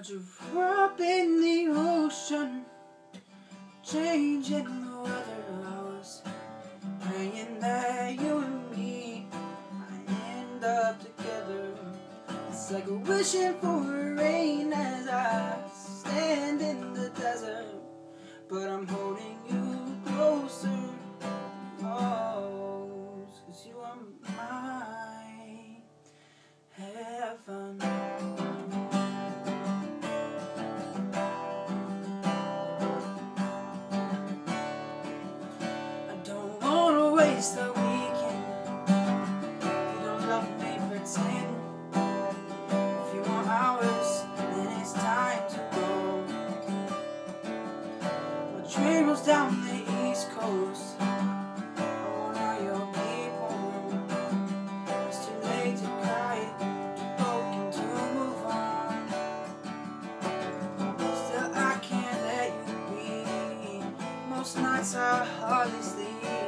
a drop in the ocean, changing the weather. I was praying that you and me might end up together. It's like wishing for rain as I stand in the desert, but I'm holding you closer, close, 'cause you are my heaven. Waste the weekend. If you don't love me, pretend. If you want hours, then it's time to go. My train rolls down the East Coast. I want all your people. It's too late to cry, too broken to move on. Still, I can't let you be. Most nights I hardly sleep.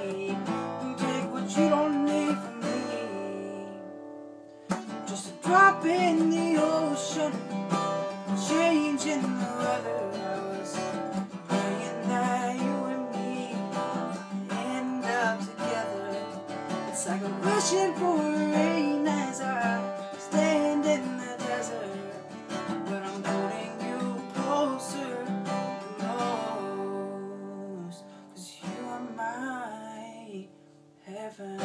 You don't need from me, just a drop in the ocean, changing the weather. I was praying that you and me end up together. It's like I'm wishing for rain as I stand in the desert, but I'm holding you closer, close, 'cause you are my heaven.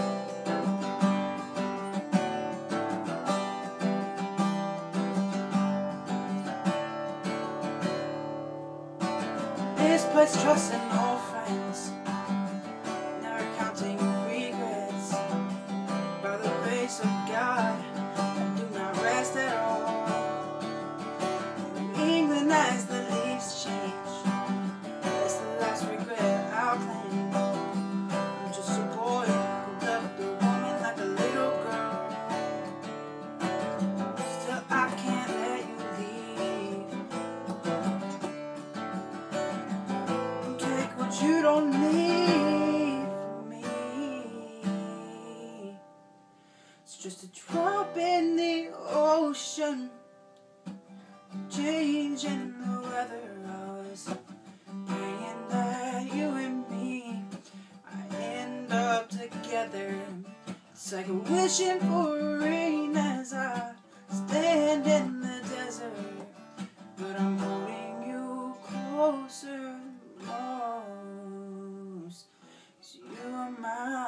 This place trusting old friends, never counting regrets. By the grace of God, I do not rest at all. In England as the leaves change, that's the last regret I'll claim. I'm just a boy who loved a woman like a little girl. Still, I can't let you leave. Take what you don't need from me. It's just a drop in the ocean, changing the weather. I was praying that you and me end up together. It's like wishing for rain as I stand in the desert, but I'm holding you closer, close, 'cause you are mine.